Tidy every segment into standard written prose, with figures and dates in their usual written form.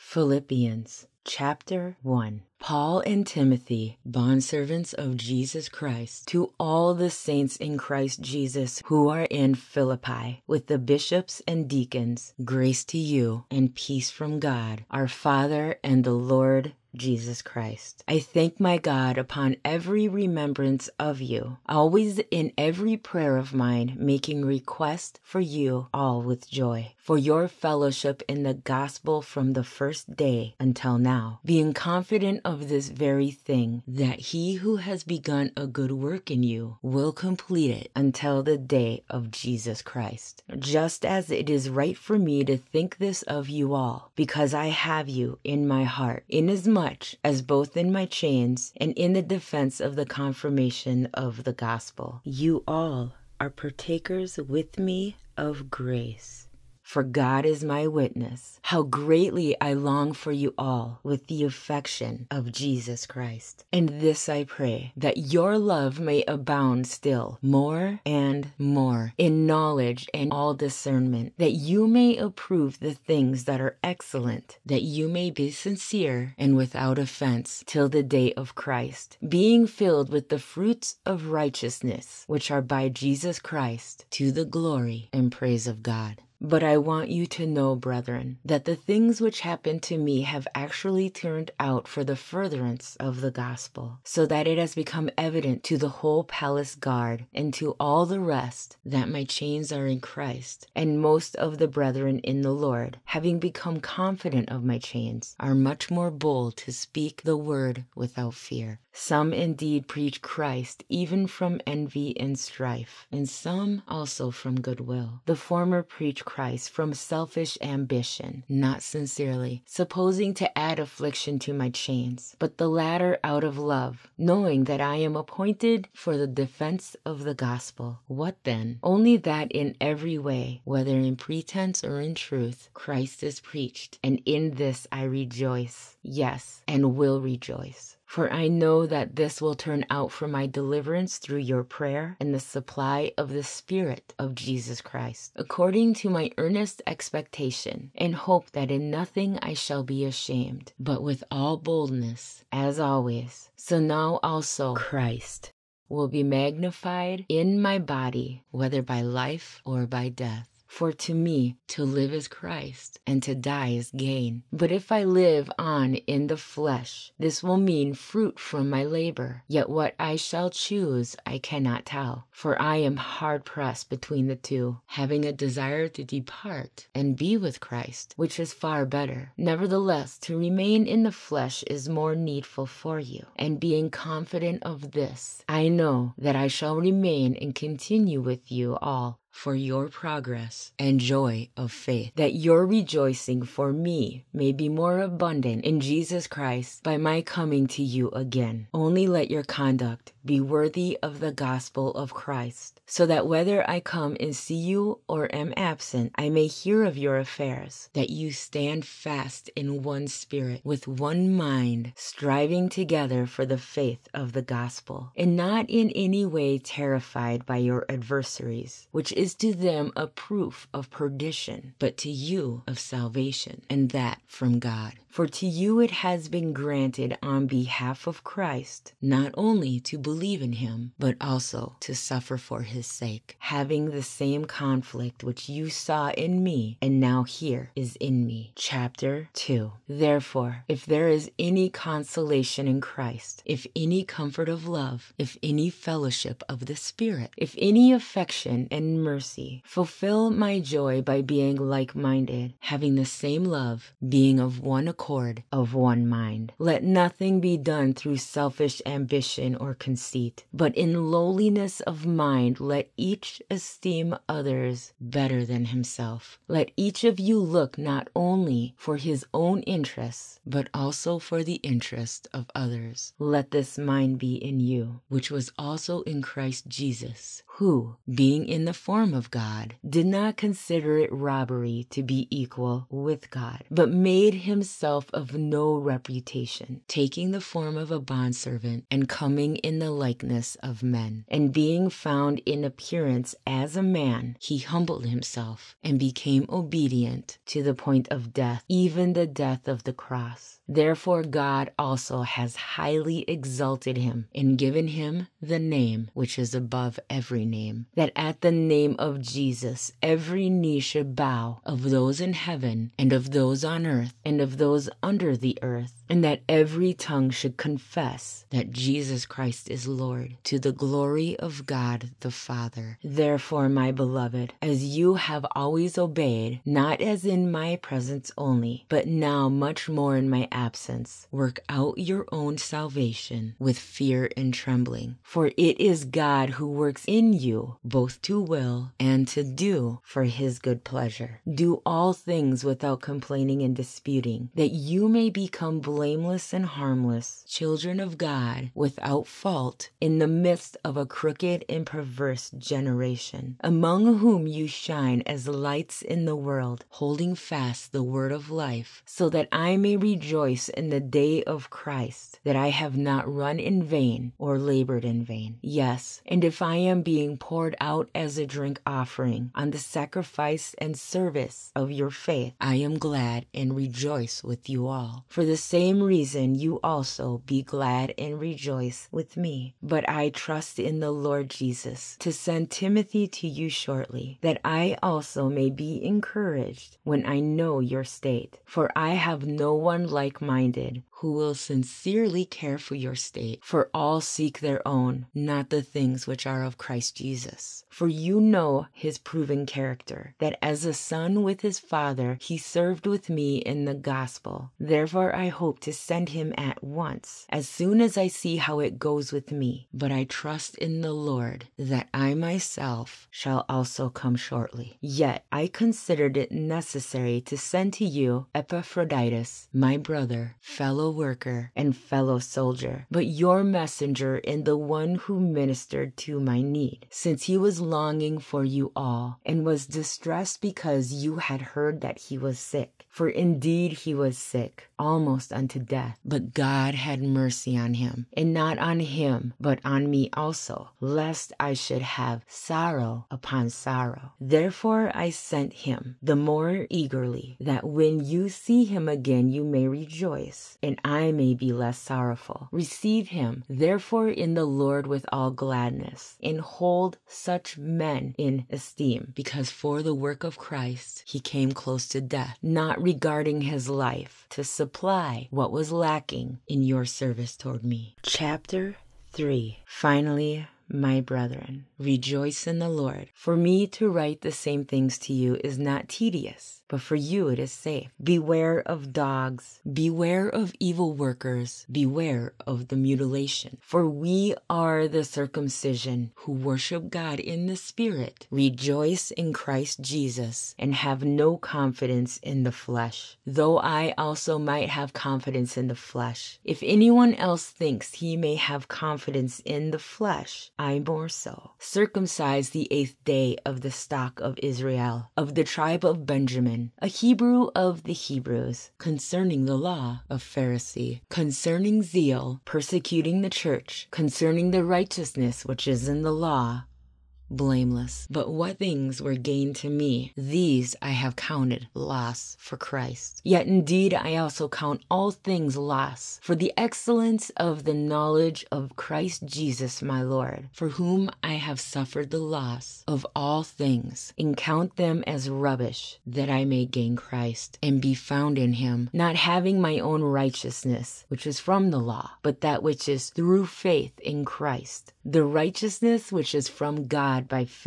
Philippians chapter 1. Paul and Timothy, bondservants of Jesus Christ, to all the saints in Christ Jesus who are in Philippi, with the bishops and deacons, grace to you and peace from God, our Father and the Lord Jesus Christ. I thank my God upon every remembrance of you, always in every prayer of mine, making request for you all with joy, for your fellowship in the gospel from the first day until now, being confident of this very thing, that he who has begun a good work in you will complete it until the day of Jesus Christ. Just as it is right for me to think this of you all, because I have you in my heart, inasmuch as both in my chains and in the defense of the confirmation of the gospel, you all are partakers with me of grace. For God is my witness, how greatly I long for you all with the affection of Jesus Christ. And this I pray, that your love may abound still more and more in knowledge and all discernment, that you may approve the things that are excellent, that you may be sincere and without offense till the day of Christ, being filled with the fruits of righteousness, which are by Jesus Christ, to the glory and praise of God. But I want you to know, brethren, that the things which happened to me have actually turned out for the furtherance of the gospel, so that it has become evident to the whole palace guard and to all the rest that my chains are in Christ. And most of the brethren in the Lord, having become confident of my chains, are much more bold to speak the word without fear. Some indeed preach Christ even from envy and strife, and some also from goodwill. The former preach Christ from selfish ambition, not sincerely, supposing to add affliction to my chains, but the latter out of love, knowing that I am appointed for the defense of the gospel. What then? Only that in every way, whether in pretense or in truth, Christ is preached, and in this I rejoice, yes, and will rejoice. For I know that this will turn out for my deliverance through your prayer and the supply of the Spirit of Jesus Christ, according to my earnest expectation and hope that in nothing I shall be ashamed, but with all boldness, as always. So now also Christ will be magnified in my body, whether by life or by death. For to me, to live is Christ, and to die is gain. But if I live on in the flesh, this will mean fruit from my labor. Yet what I shall choose I cannot tell, for I am hard pressed between the two, having a desire to depart and be with Christ, which is far better. Nevertheless, to remain in the flesh is more needful for you. And being confident of this, I know that I shall remain and continue with you all for your progress and joy of faith, that your rejoicing for me may be more abundant in Jesus Christ by my coming to you again. Only let your conduct be worthy of the gospel of Christ, so that whether I come and see you or am absent, I may hear of your affairs, that you stand fast in one spirit, with one mind, striving together for the faith of the gospel, and not in any way terrified by your adversaries, which is to them a proof of perdition, but to you of salvation, and that from God. For to you it has been granted on behalf of Christ, not only to believe in him, but also to suffer for his sake, having the same conflict which you saw in me and now here is in me. Chapter 2. Therefore, if there is any consolation in Christ, if any comfort of love, if any fellowship of the Spirit, if any affection and mercy, fulfill my joy by being like-minded, having the same love, being of one accord, of one mind. Let nothing be done through selfish ambition or conceit, but in lowliness of mind let each esteem others better than himself. Let each of you look not only for his own interests, but also for the interest of others. Let this mind be in you, which was also in Christ Jesus, who, being in the form of God, did not consider it robbery to be equal with God, but made himself of no reputation, taking the form of a bondservant and coming in the likeness of men. And being found in appearance as a man, he humbled himself and became obedient to the point of death, even the death of the cross. Therefore God also has highly exalted him and given him the name which is above every name, that at the name of Jesus every knee should bow, of those in heaven and of those on earth and of those under the earth, and that every tongue should confess that Jesus Christ is Lord, to the glory of God the Father. Therefore, my beloved, as you have always obeyed, not as in my presence only, but now much more in my absence, work out your own salvation with fear and trembling. For it is God who works in you both to will and to do for his good pleasure. Do all things without complaining and disputing, that you may become blameless and harmless, children of God, without fault, in the midst of a crooked and perverse generation, among whom you shine as lights in the world, holding fast the word of life, so that I may rejoice in the day of Christ, that I have not run in vain or labored in vain. Yes, and if I am being poured out as a drink offering on the sacrifice and service of your faith, I am glad and rejoice with you all. For the same reason you also be glad and rejoice with me. But I trust in the Lord Jesus to send Timothy to you shortly, that I also may be encouraged when I know your state. For I have no one like-minded who will sincerely care for your state. For all seek their own, not the things which are of Christ Jesus. For you know his proven character, that as a son with his father, he served with me in the gospel. Therefore I hope to send him at once, as soon as I see how it goes with me. But I trust in the Lord that I myself shall also come shortly. Yet I considered it necessary to send to you Epaphroditus, my brother, fellow worker, and fellow soldier, but your messenger and the one who ministered to my need, since he was longing for you all, and was distressed because you had heard that he was sick. For indeed he was sick, almost unto death. But God had mercy on him, and not on him, but on me also, lest I should have sorrow upon sorrow. Therefore I sent him the more eagerly, that when you see him again you may rejoice, and I may be less sorrowful. Receive him, therefore, in the Lord with all gladness, and hold such men in esteem, because for the work of Christ he came close to death, not regarding his life, to supply what was lacking in your service toward me. Chapter 3. Finally, my brethren, rejoice in the Lord. For me to write the same things to you is not tedious, but for you it is safe. Beware of dogs, beware of evil workers, beware of the mutilation. For we are the circumcision who worship God in the Spirit, rejoice in Christ Jesus, and have no confidence in the flesh, though I also might have confidence in the flesh. If anyone else thinks he may have confidence in the flesh, I more so. Circumcised the 8th day of the stock of Israel, of the tribe of Benjamin, a Hebrew of the Hebrews, concerning the law, a Pharisee, concerning zeal, persecuting the church, concerning the righteousness which is in the law, blameless. But what things were gained to me, these I have counted loss for Christ. Yet indeed I also count all things loss for the excellence of the knowledge of Christ Jesus my Lord, for whom I have suffered the loss of all things, and count them as rubbish, that I may gain Christ, and be found in him, not having my own righteousness, which is from the law, but that which is through faith in Christ, the righteousness which is from God by faith.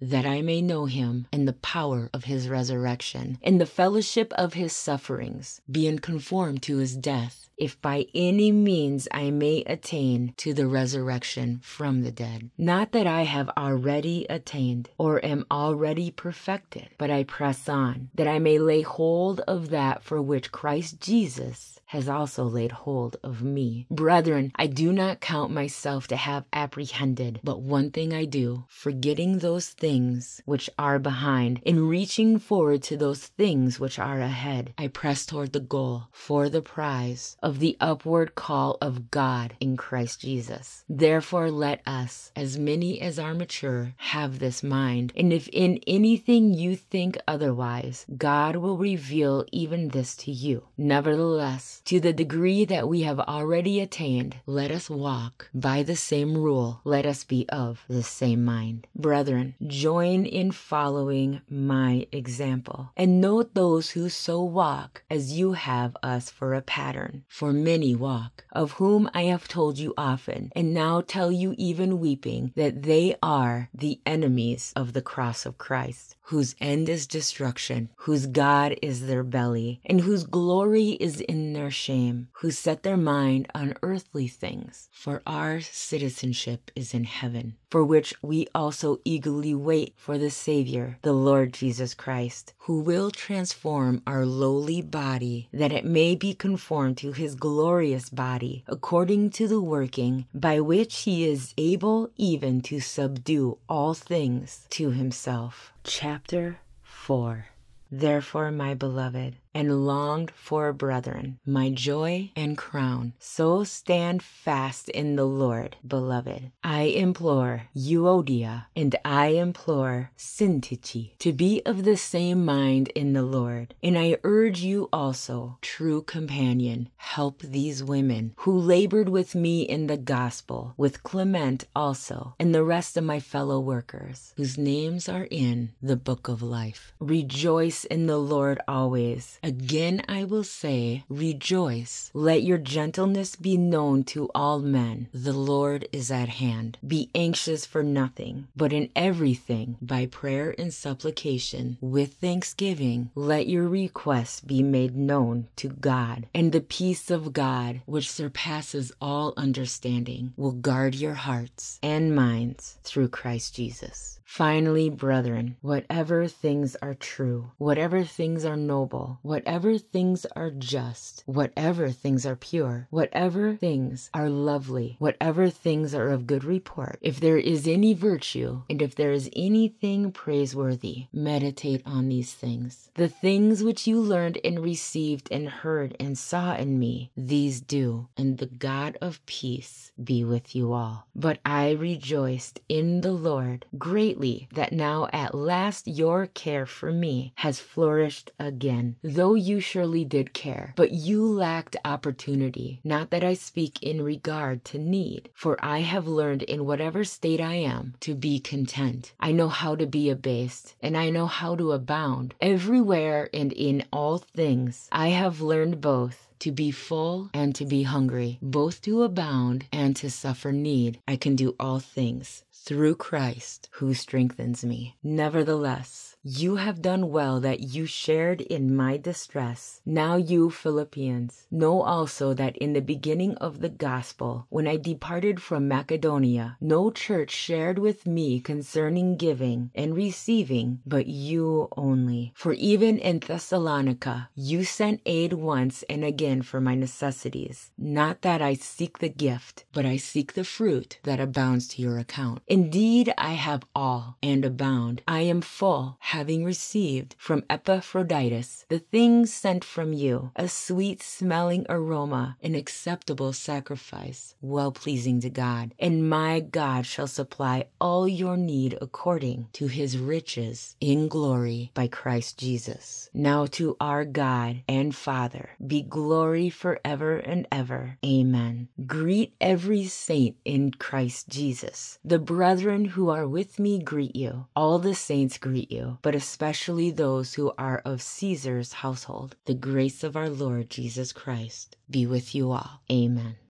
that I may know him and the power of his resurrection, and the fellowship of his sufferings, being conformed to his death, if by any means I may attain to the resurrection from the dead. Not that I have already attained, or am already perfected, but I press on, that I may lay hold of that for which Christ Jesus has also laid hold of me. Brethren, I do not count myself to have apprehended, but one thing I do, forgetting those things which are behind, and reaching forward to those things which are ahead, I press toward the goal for the prize of the upward call of God in Christ Jesus. Therefore let us, as many as are mature, have this mind, and if in anything you think otherwise, God will reveal even this to you. Nevertheless, to the degree that we have already attained, let us walk by the same rule. Let us be of the same mind. Brethren, join in following my example, and note those who so walk as you have us for a pattern. For many walk, of whom I have told you often, and now tell you even weeping, that they are the enemies of the cross of Christ, whose end is destruction, whose God is their belly, and whose glory is in their shame, who set their mind on earthly things. For our citizenship is in heaven, for which we also eagerly wait for the Savior, the Lord Jesus Christ, who will transform our lowly body, that it may be conformed to his glorious body, according to the working by which he is able even to subdue all things to himself. Chapter 4. Therefore, my beloved and longed for brethren, my joy and crown, so stand fast in the Lord, beloved. I implore Euodia and I implore Syntyche to be of the same mind in the Lord. And I urge you also, true companion, help these women who labored with me in the gospel, with Clement also, and the rest of my fellow workers, whose names are in the book of life. Rejoice in the Lord always. Again I will say, rejoice. Let your gentleness be known to all men. The Lord is at hand. Be anxious for nothing, but in everything, by prayer and supplication, with thanksgiving, let your requests be made known to God. And the peace of God, which surpasses all understanding, will guard your hearts and minds through Christ Jesus. Finally, brethren, whatever things are true, whatever things are noble, whatever things are just, whatever things are pure, whatever things are lovely, whatever things are of good report, if there is any virtue, and if there is anything praiseworthy, meditate on these things. The things which you learned and received and heard and saw in me, these do, and the God of peace be with you all. But I rejoiced in the Lord greatly that now at last your care for me has flourished again, though you surely did care, but you lacked opportunity. Not that I speak in regard to need, for I have learned in whatever state I am to be content. I know how to be abased, and I know how to abound. Everywhere and in all things I have learned both to be full and to be hungry, both to abound and to suffer need. I can do all things through Christ who strengthens me. Nevertheless, you have done well that you shared in my distress. Now you, Philippians, know also that in the beginning of the gospel, when I departed from Macedonia, no church shared with me concerning giving and receiving, but you only. For even in Thessalonica, you sent aid once and again for my necessities. Not that I seek the gift, but I seek the fruit that abounds to your account. Indeed, I have all and abound. I am full, having received from Epaphroditus the things sent from you, a sweet-smelling aroma, an acceptable sacrifice, well-pleasing to God. And my God shall supply all your need according to his riches in glory by Christ Jesus. Now to our God and Father be glory forever and ever. Amen. Greet every saint in Christ Jesus. The brethren who are with me greet you. All the saints greet you, but especially those who are of Caesar's household. The grace of our Lord Jesus Christ be with you all. Amen.